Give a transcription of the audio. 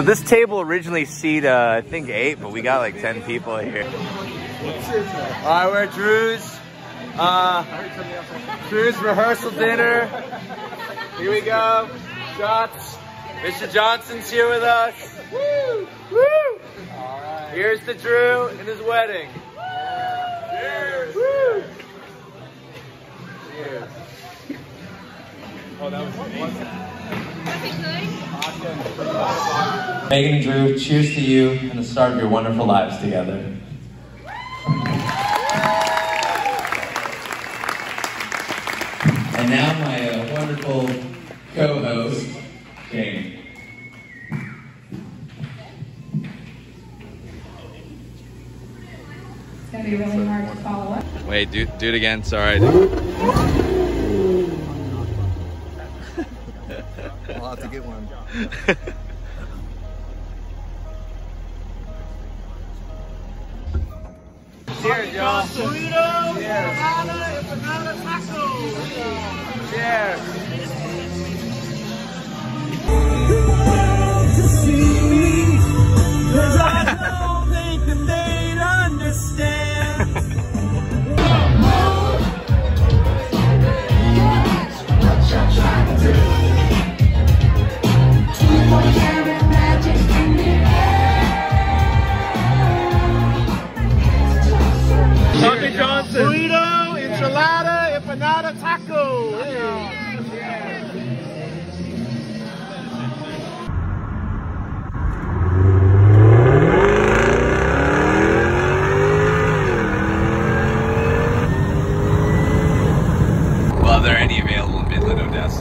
this table originally seat, I think 8, but we got like 10 people here. All right, we're at Drew's rehearsal dinner. Here we go. Shots. Mr. Johnson's here with us. Woo! Woo! All right. Here's to Drew and his wedding. Cheers! Woo! Cheers. Oh, that was Megan and Drew, cheers to you and the start of your wonderful lives together. And now my wonderful co-host, Jane. It's gonna be really hard to follow up. Wait, do it again. Sorry. I'll have to get one. Cheers, y'all. Cheers. Dr. Johnson. Burrito, enchilada, empanada, taco. Well, are there any available in Midland, Odessa?